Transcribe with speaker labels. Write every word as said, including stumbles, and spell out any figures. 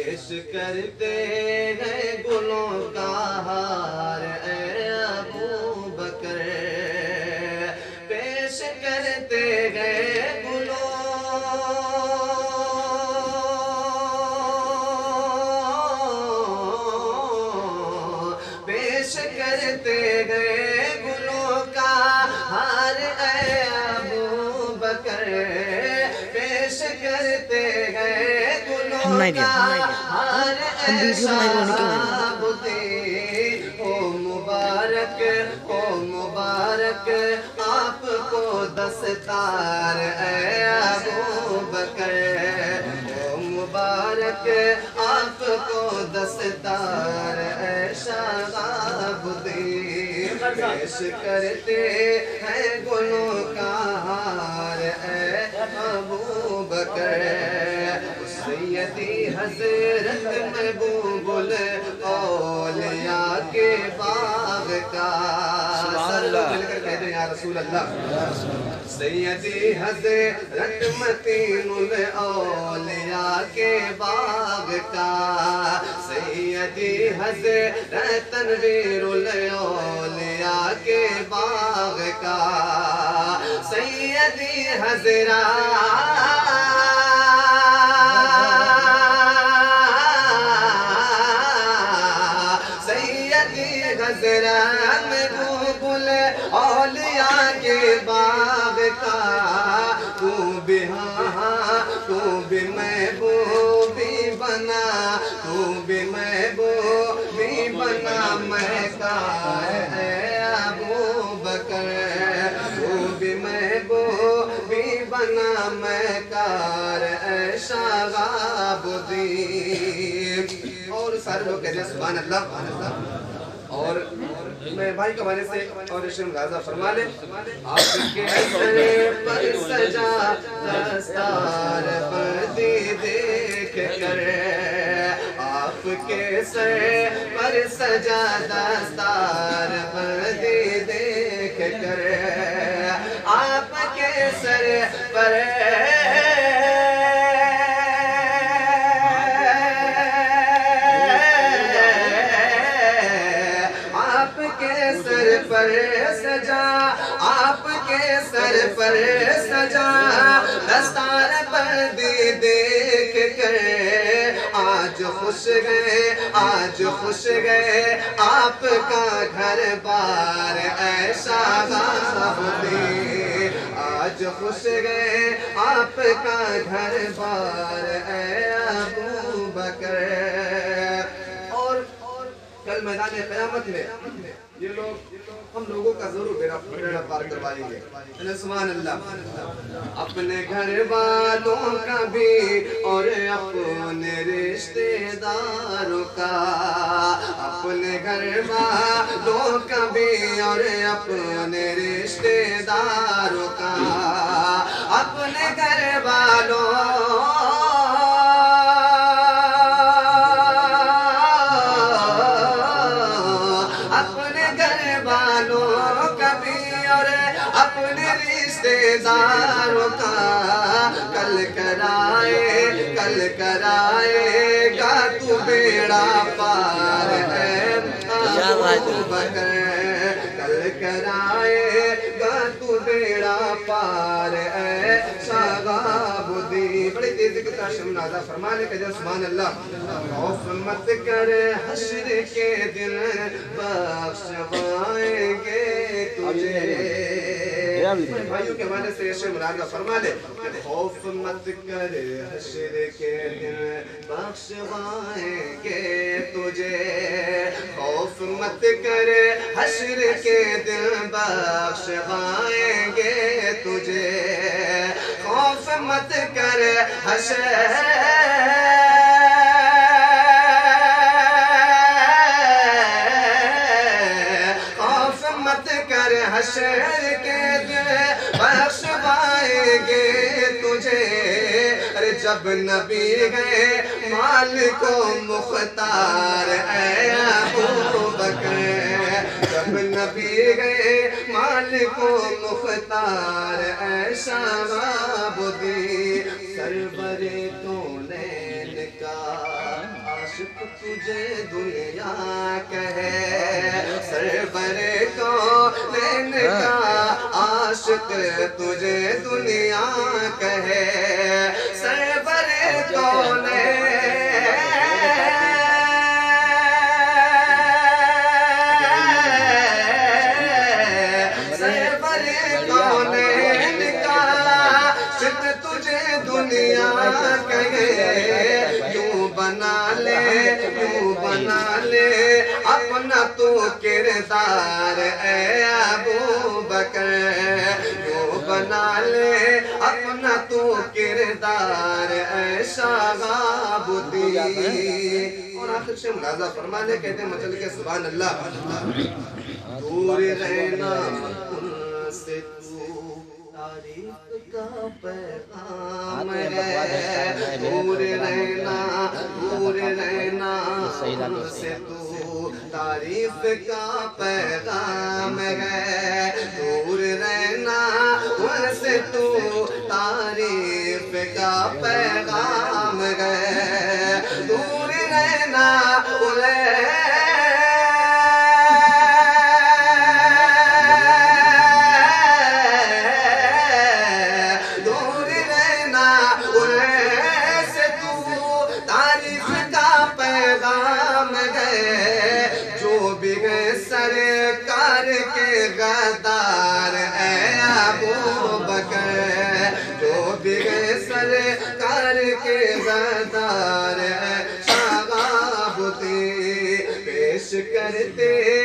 Speaker 1: پیش کرتے ہیں گلوں کا ہار اے ابو بکر پیش کرتے ہیں گلوں پیش کرتے ہیں گلوں کا ہار اے ابو بکر پیش کرتے ہیں
Speaker 2: ہم نہیں دیا ہم ویڈیو بنائی ہونے کی
Speaker 1: او مبارک او مبارک آپ کو دستار اے ابو بکر او مبارک آپ کو دستار اے شہاب الدین پیش کرتے ہیں گلوں کا ہار اے ابو بکر سیدی حضرت محبوب الاولیاء کے باغ کا سر لوگ مل کر کہتے ہیں یا رسول اللہ سیدی حضرت متین الاولیاء کے باغ کا سیدی حضرت تنویر الاولیاء کے باغ کا سیدی حضرت حضرت محبوب الاولیاء کے باغ کا تو بھی ہاں تو بھی محبوبی بنا تو بھی محبوبی بنا مہکا اے ابو بکر تو بھی محبوبی بنا مہکا اے شہاب الدین اور سارے لوگ کہتے ہیں سبحان اللہ اور میں بھائی کے حوالے سے اور اشرم غازہ فرما لیں آپ کے سر پر سجا دستار بندی دیکھ کر آپ کے سر پر سجا دستار بندی دیکھ کر آپ کے سر پر سر پر سجا آپ کے سر پر سجا دستار بندی دیکھ کر آج خوش گئے آج خوش گئے آپ کا گھر بار اے شہاب الدین آج خوش گئے آپ کا گھر بار اے ابو بکر اور کل میدان قیامت میں یہ لوگ ہم لوگوں کا ضرور بیڑا پار کروائیں گے سبحان اللہ اپنے گھر والوں کا بھی اور اپنے رشتہ داروں کا اپنے گھر والوں کا بھی اور اپنے رشتہ داروں کا اپنے گھر والوں اپنے رشتہ داروں کا کل کرائے کل کرائے گا تو بیڑا پار اے ابو بکر کل کرائے گا تو بیڑا پار اے شہاب الدین بڑی تیزی کی طرح شمع نازا فرمانے کے جب سبحان اللہ خوف مت کر حشر کے دن بخشوائیں گے تجھے بھائیوں کے حوالے سے یہ مراجعہ فرما لے خوف مت کر حشر کے دن بخشوائیں گے تجھے خوف مت کر حشر کے دن بخشوائیں گے تجھے خوف مت کر حشر حشر کے دن بخشوائیں گے تجھے ارے جب نبی گئے مالک و مختار اے ابو بکر جب نبی گئے مالک و مختار اے شہاب الدین سرور تو نین کا आशिक तुझे दुनिया कहे सरवर को लेने का आशिक तुझे दुनिया कहे सरवर को ले सरवर को लेने का आशिक तुझे दुनिया कहे यूं बना ले यूं बना ले अपना तो किरदार ए अबू बकर यूं बना ले अपना तो किरदार ए शहाबुद्दीन। और आखिर से मुलाजा फरमाने कहते हैं मचल के सुभान अल्लाह दूर रहना उनसे तू तारीफ का पैगाम है दूर रहना दूर रहना उनसे तू तारीफ का पैगाम है दूर रहना उनसे तू तारीफ का पैगाम है दूर रहना दूर रहना उनसे तू तारीफ का पैगाम है जो भी है सरकार के गद्दार ए अबू बकर जो भी है सरकार के गद्दार ए शहाबुद्दीन पेश करते